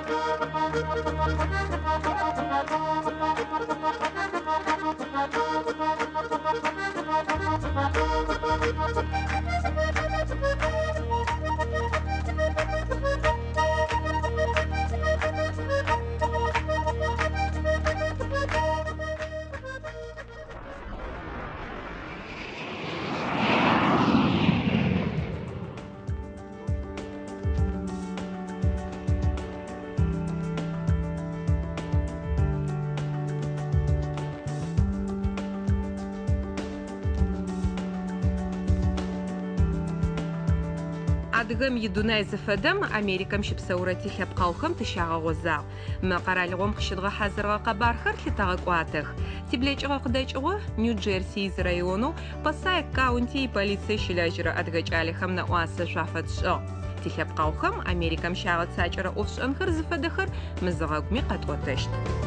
أدغم يدوناي زفدم أمريكا شبسورتي لبقاوخم تشاغوزا ما قرالغم خشدغ حزرغ قبارخر لتغقواتخ تبليجغ قداجغ نيو جيرسي زرايونو بسايك كاونتي بوليسي شلاجرة أدغج عليخم نقواس شافت شو تلبقاوخم أمريكا شاغت ساجرة أوفش أنخر زفدخر مزغاقمي قطوتشت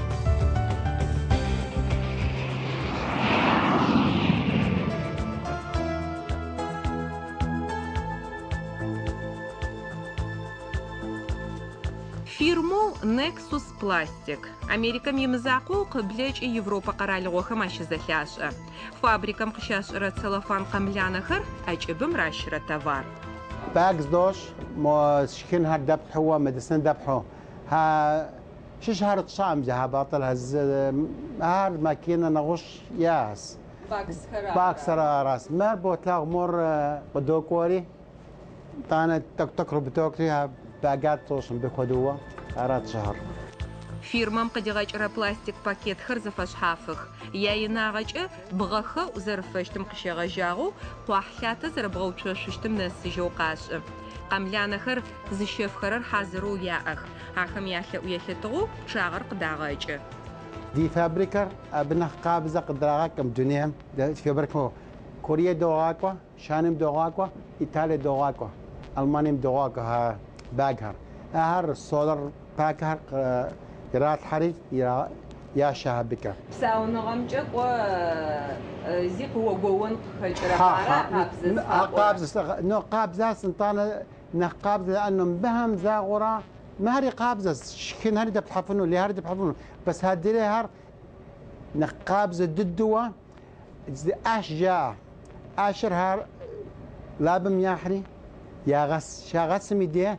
فيرمو نكسوس بلاستيك أمريكا يمزعقو قبلج يوروبا قرالغوخم أشزخاشة فابريكا مقشاشرة سلفان قملانخر أجبم راشرة تفار باكس دوش مو شكنها دبح هو مدسن دبحو ها شش هار تصام جها باطل هز هار ماكينة نغش ياس باكس راس ما بوتلاغ مور قدوكوري طانا تقرب توكري باقات توصم بخدوة أراد شهر فيرما مقدغاج بلاستيك باكيت خرزفش حافخ يا يناغاج بغخ وزرفشتم قشيغاجاغو قواحلات زربغوتشوشتم نسجو قاش قملانخر زشيف خرر حاضرو ياخ اخم ياخلو يخطغو شاغر قداغاج دي فابريكر ابنخ قابزه قدراغاكم دنيا فابريكو كوريا دوغاكوا شانم دوغاكوا ايطاليا دوغاكوا المانيا دوغاكوا ها باغر هر السولر باكر يرات حري يا شهبك ساو نغمجك و زيق هو جوون خجرة قابز نو قابزة سنتانا نقابز لأنه بهم زاغورا ما هري قابزة شكين هري دبحفنو اللي هري دبحفنو بس هادي لي هر نقابزة ضدوا أشجع أشر هر لابم ياحري يا غس شاغس ميديه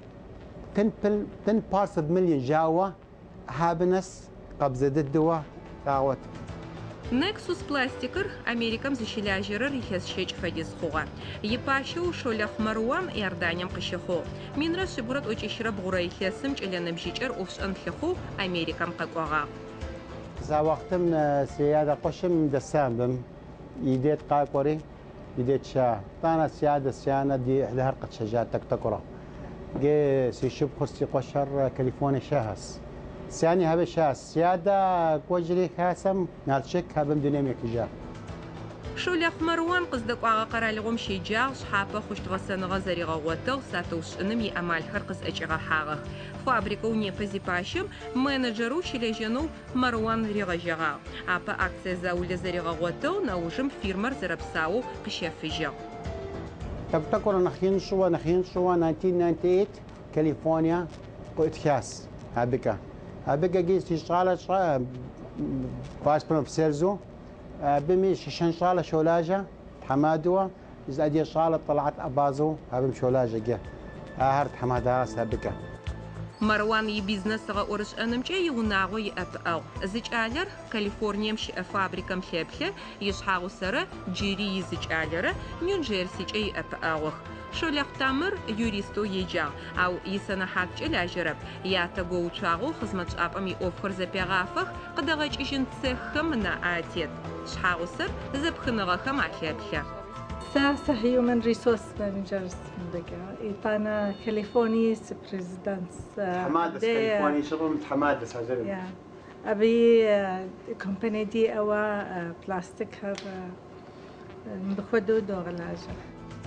10 parts of million جاوا هابنس قبضة الدوا راوت نكسوس بلاستيكر أمريكا مزشلاجرر يخس شيج فديس خوغا يباشو شولخ مروان يردانيم قشخو من رس برد وجشرب غراي خسم جل نمشيجر اوفش انخخو أمريكا مققوغا زا وقتم سيادة قشم دسامبم يديت قاقوري يديت شا طانا سيادة سيانة دي إحدى هرقة شجاع تكتكرة جي سيشوب خرسي قشر كاليفورنيا شاهس سياني هبه شاس سيادة كوجري خاسم نالشك هبم ديناميك جا شولخ مروان قصدق واغا قرالغم شيجاغ شحابة خوشتغسن غزري غواتو ساتوش انمي امال خرقز اجغا حاغخ فابريكو نيفزي باشم менеджеру شليجنو مروان ريغجغا ابا اكسي زاولي زري غواتو ناوجم فيرمر زربساو قشافجا تكتكر نخين شوا 1998 كاليفورنيا قوتخاس هابكا هابكا جيس يشتغل باس برم سيلزو بمي شن شغالة شولاجة حمادوة إذا أدي شغالة طلعت أبازو هابم شولاجة جه هارت حمادها هابكا مروان يبيزنس غورش أنمجي يوناغو يأبقاو زيجالر كاليفورنيا مش فابريكا مخيبخي يشحاغو سرا جيري يزيجالر نيو جيرسي جي أبقاوخ شولخ تامر يوريستو يجا أو يسنحات جلاجرب ياتاقو وشاغو خزمت أبامي أوفر زبيغافخ قدغاج إشن تسخم ناعاتيت شحاغو سر زبخنغخم عخيبخي ساسا هيومن ريسورس مانجرز بقى إيطانا كاليفورنيس بريزيدنتس حمادس كاليفورنيا شغل حمادس هجرب أبي كومباني دي أوا بلاستيك هذا مبخودو دوغلاجة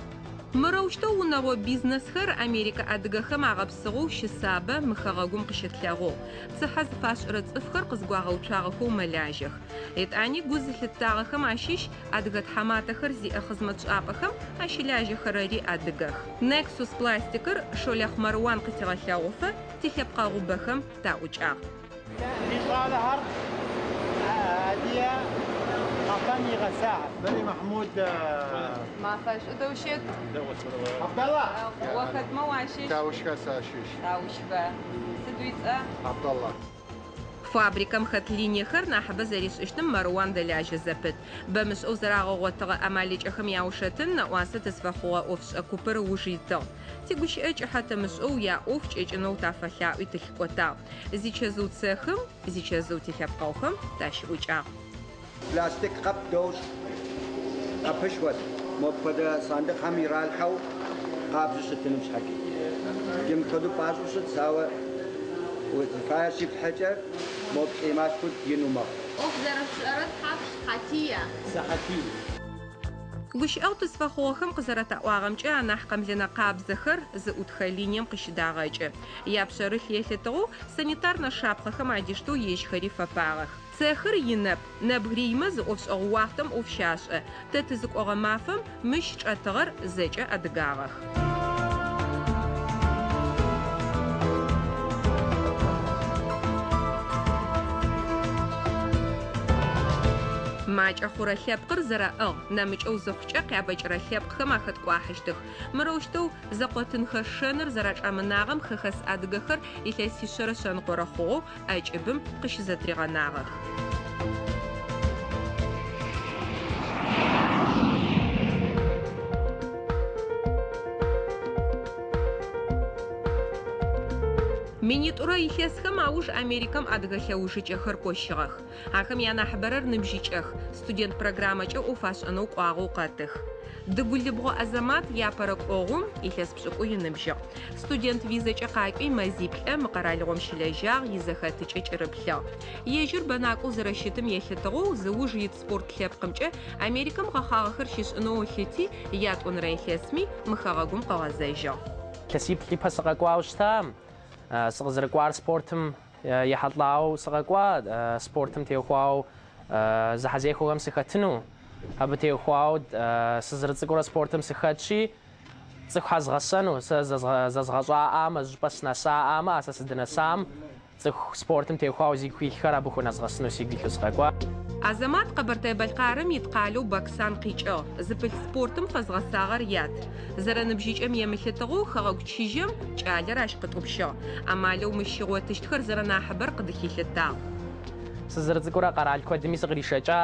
مروشتو ونغو بيزنس خر أمريكا أدغخم عغبسغو شسابة مخغغم قشتلاغو تسحز فاش رتصفخر قزقواغو تشاغخو ملاجخ يتعني جوزل التاغخم عشيش أدغت حماتخر زي أخزمت شابخم عشيلاجي خراري أدغخ نكسوس بلاستيكر شوليخ مروان قتغخلاغوفة تخيبقا غوبخم تاوجاغ ميقالة هادية أعطاني غساعة بني محمود ما فاش دوشت عبد الله وقت ما وعشيش تاوش كاساشيش تاوش با سدويتها عبد الله فابريكا مخت ليني خر نحبة زريش اشتم مروان دلاجة زبط بمش أوزراغ غوطغ أماليج أخم ياوشتن نواسة تسفخوا أوفش أكوبر وجيتا تيقوش إج حتى مش أو يا أوفش إج نو تافخا وتلقوتا زي چزو تسخم زي چزو تخبقوخم تاش وجاغ بلاستيك قب دوش قبشوت مبدا صندوق هم يرالحو قابش تنمش حكي جم كدو بازوش تساوى وفايشي في حجر موب قيمات كود ينوما اوف زرف شرط حبش حتية ساحتي قوش أو تسفخوخم قزرة أواغمجة نحقم لنا قاب زخر زؤد خلينيم قشداغاجة يابشرخ يثتغو سانيتارنا شابخخم عديشتو يش خريفة باغخ ساخر ينب نبغريمة زؤفش أغواختم أوفشاشة تتزق أغمافم مش أتغر زجة أدقاغخ ماج أخورا خيبقر زراء نامج أو زخشة قابج رخيبق خما خد قواحشتخ مروشتو زقوتن خشنر زراج أمناغم خخس أدقخر إلا سيشر شنقور خو أجبم قش زدريغ ناغخ Минитура ихесхэм ауж Америкам адыгэлъэужыкӏэхэр кӏощыгъэх. Ахэм янахьыбэрэр ныбжьыкӏэх, студент программэкӏэ ӏофашӏэнэу кӏуагъэу къэтых. Дыгулыбгъо Азамат япэрэ кӏогъум илъэс пшӏыкӏу иныбжьыгъ. Студент визэкӏэ къакӏуи мэзиплӏэ мы къэралыгъом щылэжьагъ, изэхэтыкӏэ кӏырыплъыгъ. Ежьыр бэнакӏоу зэрэщытым елъытыгъэу зыуж ит спорт лъэпкъымкӏэ Америкэм гъэхъагъэхэр щишӏынэу лъыти ятӏонэрэ илъэсми мыхэгъэгум къэгъэзэжьыгъ. Лъэсиплӏи пэсыкъэкӏуагъ щтам. سأزرقوار سبورتم يحطلاو سقوا سبورتم تيخواو زحزيخو هم سختنو هبه تيخواو سزرقوار سبورتم سختشي سخاز غسنو زغزغا ام زبس نسا ام اساس دنسام سخ سبورتم تيخواو زيكوي خراب خو نزغسنو سيغلو سقوا Азамат къабыртай балқарым итқалу боксан қичӏы, зыпыл спортым фэзгъэсагъэр ят. Зэрэныбжьыкӏэм емылъытыгъэу хэгъэгу кӏалэр ащ къытӏупщыгъ. Амалэу мыщигъотыщтхэр зэрэнахьыбэр къыдыхилъытагъ. سزرقوار قرال كودمي صغريشاچا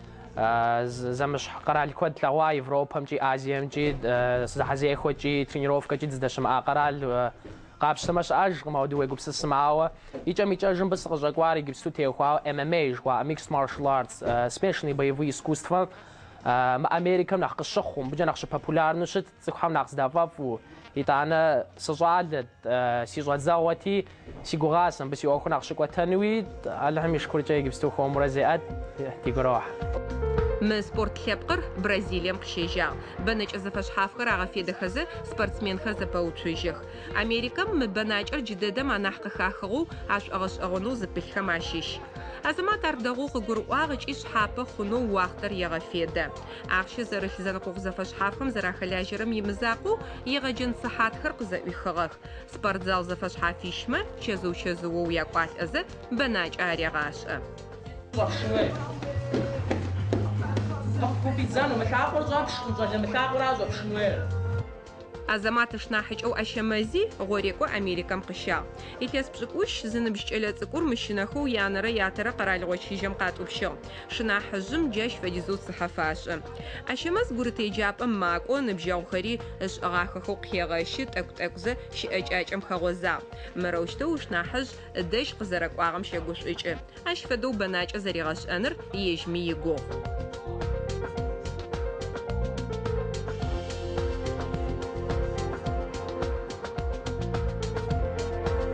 زمش قرال كود لغوا يوروبامجي آزيامجي زحزيخوجي ترينيروفكاجي زدشم قرال قابش تماش أج موضوع جبس السماوة يجمع يجمع بس رجعواري جبسوا تيوخوا MMA جوا mixed martial arts especially боевые искусства أمريكا نحق الشخم بجا نحش popular نشت تخم نحس دافافو يتانا سجاد سيجاد زاوتي سيجوراسن بس يوخو نحش قوتنوي اللهم يشكر جاي جبسوا خو مرزقات تيجراح من سبورت خيبقر برازيليام قشيجا بناج زفاش حافقر عغفيد خزة سبورتسمين خزة باوتشيجيخ أمريكا مبناجر جديدة ما نحق خاخغو عش أغش أغنو زبالخ ماشيش أزما تردغو خقرواغج إش حابة خنو واختر يغفيد عخش زرخ زنقوغ زفاش حافقم زراخلاجرم يمزاقو يغجن صحات خرق زاوي خغخ سبورت زال زفاش حافيشما چزو ويقوات أزا بناج آري غاشا Азамат шнахыч أو أشمازي غوريكو أمريكام قشا. إتياس بشكوش زنبش على تكور مشيناخو يانرا ياترا قرال غوشيجم قاتو بشو. شناحجم جاش فجزوت صحفاش. أشماز غورتي جاب ماكو نبجاو خري إش أغاخو قيغاشيت أكوزا شي أجاجم خغوزا. مروشتو شناحج داش قزرك واغم شيغوش إيش. أش فدو بناج أزريغاش أنر يجمي يغو.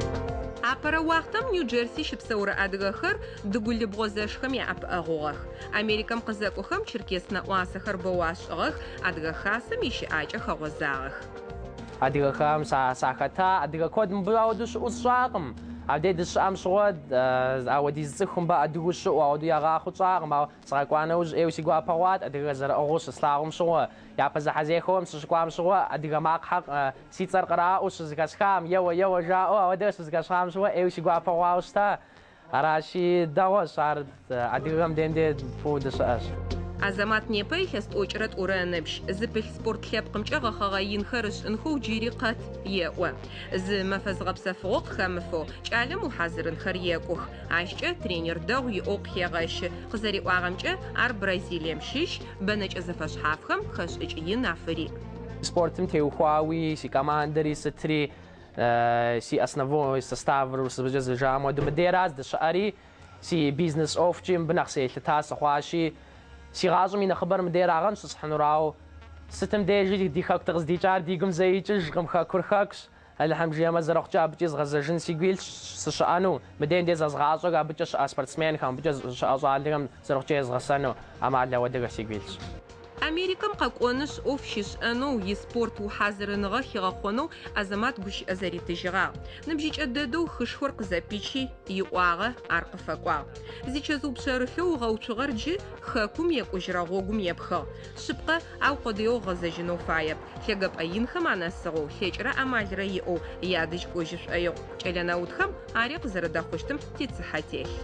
Апара вахтам Нью-Джерси шипсаура адыгахэр дыгулыбгъо зэшхэм яӏэпыӏэгъугъэх. Америкам къызэкӏохэм черкес нэӏуасэхэр бэуашӏыгъэх, адыгэ хасэм ищыӏакӏэ хэгъозагъэх. Адыгэхэм сахэта адыгэ код мыбы ауэдэу щыӏэу сщӏакъым. Абдей дыщыӏэм щыгъуэ ауэдиз цӏыхум бэ адыгэу щыӏэу ауэдэу ягъахъуу щӏакъым. Ауэ сыкъэкӏуа нэужь ӏейуэ си гуапэ хъуат адыгэ зэрыӏыгъыу щыслъагъум щыгъуэ. Япэ зэхьэзэхуэм сыщыкӏуам щыгъуэ адыгэ макъхьэ си цӏэр къраӏуэу щызыхэсхам, еуэ жаӏэу ауэдэ щызыхэсхам щыгъуэ ӏейуэ си гуапэ хъуауэ щыта. Аращи дэгъуэщ ар адыгэхэм дендэ фӏыуэ дыщыӏэщ. Азамат непэ илъэс тӏокӏрэ t'урэ ыныбжь. Зыпылh спорт лъэпкъымкӏэ гъэхъэгъэ инхэр ышӏынхэу джыри къэт еӏо. Зы мэфэзгъэпсэфыгъо къыхэмыфэу кӏалэм ухьазырынхэр екӏох. Ащкӏэ тренер дэгъу иӏэу къыхегъэщы. Къызэриӏуагъэмкӏэ ар Бразилием щыщ, бэнэкӏэ зэфэшъхьафхэм хэшӏыкӏ ин афыри. Спортым теухуауи, си командэри сытри, си основной составыр сыбжамэ дымыдераз дыщыӏэри, си бизнес офчи мыбы нэхъ селъыта сыхъуащи, си гъащӏэм и нэхъыбэр мыдерагъэн щысхьынурауэ, сытым дежи ди хэку тыкъыздикӏар ди гум зэикӏыжкъым, хэкур хэкущ. Алхьэмжиемэ зэрыхъукӏэ абыкӏи згъэзэжын сигу илъщ сыщыӏэну. Мыдеем де зэзгъащӏэу абыкӏэ щыӏэ спортсменхэм, абыкӏэ щыӏэ щӏалэхэм зэрыхъукӏэ езгъэсэну ӏэмал ауэдэхэр сигу илъщ. Америкам къэкӏонышъ ӏоф щишӏэнэу испорт ухьазырыныгъэ хигъэхъонэу Азамат гущыӏэ зэритыжьыгъагъ. Ныбжьыкӏэ дэдэу хышхор къызэпичи иӏуагъэ ар къыфэкӏуагъ. Зичэзыупшъэрылъэу угъэуцугъэр джы хэкум екӏужьырэ гъогум епхыгъ. Шъыпкъэ ау къыдео гъэзэжьынэу фаеп. Лъэгэпӏэ инхэм анэсыгъэу лъэкӏрэ ӏамалрэ иӏэу ядыжь кӏожьы шӏоигъу. Кӏэлэнэутхэм ари къызэрэдэхъущтым тицыхьэ телъ.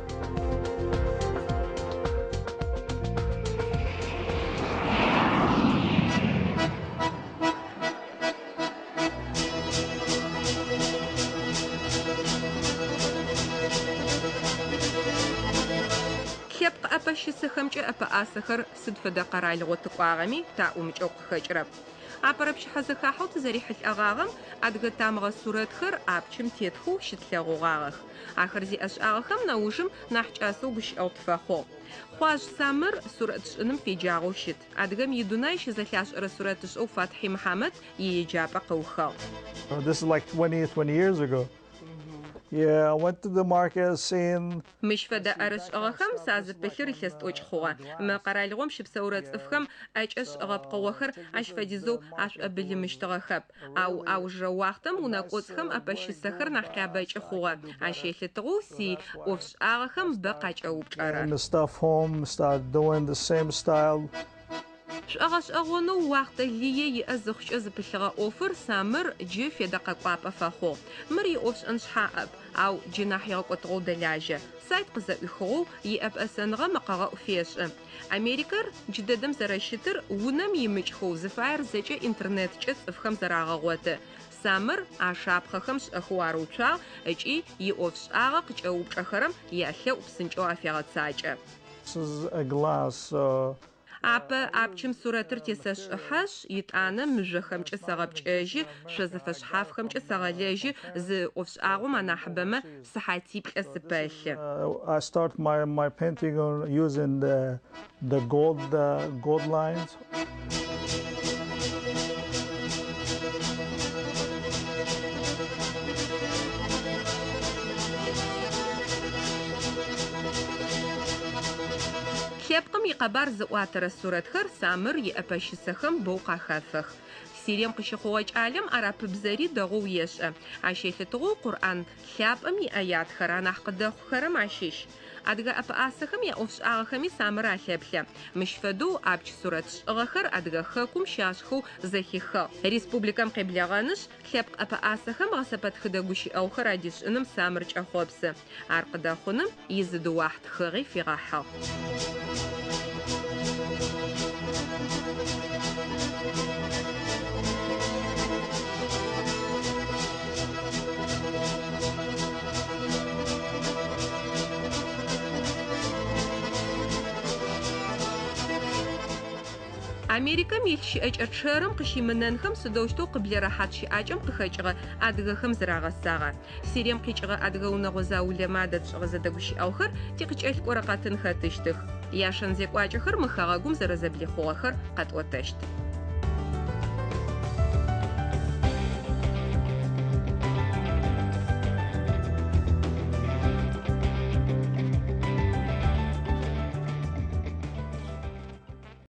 Щысэхэмкӏэ ӏэпыӏасэхэр сыд фэдэ къэралыгъо тыкӏуагъэми таӏумыкӏэу къыхэкӏырэп. Апэрэ пчыхьэ зэхахьэу тызэрихьылӏэгъагъэм адыгэ тамыгъэ сурэтхэр апчым тетхэу щытлъэгъугъагъэх. Ахэр зиӏэшӏагъэхэм наужым нахь кӏасэу гущыӏэу тыфэхъугъ. Хъуажь Самыр сурэт шӏыным феджагъэу щыт. Адыгэм идунай щызэлъашӏэрэ сурэтышӏэу Фатхъи Мухьэмэд иеджапӏэ къыухыгъ. This is like 20 years ago. Yeah, I went to the market seeing. Мыщ фэдэ ӏэрышӏыгъэхэм сазыпылъыр илъэс тӏокӏ хъугъэ. Мы къэралыгъом щыпсэурэ цӏыфхэм ӏэкӏэ шӏыгъэпкъыгъохэр ашъфэдизэу ашӏуэбылымыщтыгъэхэп. Ау аужрэ уахътэм унэкӏоцӏхэм ӏэпэщысэхэр нахь къябэкӏы хъугъэ. Ащелъытыгъэу си ӏофшӏагъэхэм бэ къакӏэупчӏэрэ. And the stuff home, start doing the same style. Шӏэгъэшӏэгъонэу уахътэ лие иӏэ зыхъукӏэ зыпылъыгъэ ӏофыр Самыр джы федэ къэкӏуапӏэ фэхъугъ. Мыр иӏофшӏэн шъхьаӏэп, ау джы нахь егъэкӏотыгъэу дэлажьэ. Сайт къызэӏуихыгъэу иӏэпӏэсэныгъэ мэкъэгъэӏу фешӏы. Америкэр джы дэдэм зэрэщытыр унэм имыкӏхэу зыфаер зэкӏэ интернеткӏэ цӏыфхэм зэрагъэгъоты. Самыр ашапхъэхэм шӏэхэу ароуцуагъ ыкӏи иӏофшӏагъэ къыкӏэупчӏэхэрэм ялъэӏу псынкӏэу афегъэцакӏэ. This is a glass. Апэ апчым сурэтыр тесэшӏыхьэшъ, итӏанэ мыжъохэмкӏэ сэгъэпкӏэжьы, шъозэфэшъхьафхэмкӏэ сэгъэлэжьы, зы ӏофшӏагъом анахьыбэмэ сыхьатиплӏэ сыпэлъы. I start my painting on using the gold lines. Лъэпкъым икъэбар зыӏуатэрэ сурэтхэр Самыр иӏэпэщысэхэм боу къахэфэх. Сирием къыщыхъугъэ кӏалэм арапыбзэри дэгъоу ешӏэ. Ащелъытыгъэу Къурӏан лъапӏэм иӏэятхэр анахь къыдэхъухэрэм ащыщ. Адыгэ ӏэпыӏасэхэм яӏофшӏагъэхэми Самыр алъэплъэ. Мыщ фэдэу апч сурэт шӏыгъэхэр адыгэ хэкум щашхэу зэхихыгъ. Республикэм къеблэгъэнышъ лъэпкъ ӏэпыӏасэхэм гъэсэпэ тхыдэ гущыӏэухэр адишӏыным Самыр кӏэхъопсы. Ар къыдэхъуным изыдыуахъ тхыгъи фигъэхьыгъ. Америкэм илъщыӏэкӏэ чъэрым къыщимынэнхэм сыдэущтэу къыблэ рэхьат щыӏакӏэм къыхэкӏыгъэ адыгэхэм зырагъэсагъэ. Сирием къикӏыгъэ адыгэ унэгъо заулэмэ дэдшӏыгъэ зэдэгущыӏэухэр тикъыкӏэлъыкӏорэ къатын хэтыщтых. Яшэн зекӏуакӏэхэр мы хэгъэгум зэрэзэблихъугъэхэр къэтӏотэщт.